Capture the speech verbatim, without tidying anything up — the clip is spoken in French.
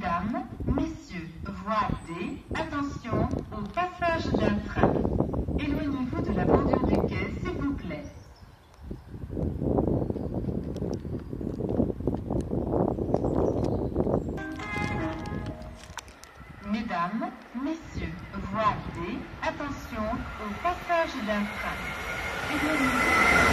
Mesdames, Messieurs, voie D, attention au passage d'un train. Éloignez-vous de la bordure du quai, s'il vous plaît. Mesdames, Messieurs, voie D, attention au passage d'un train. Éloignez-vous.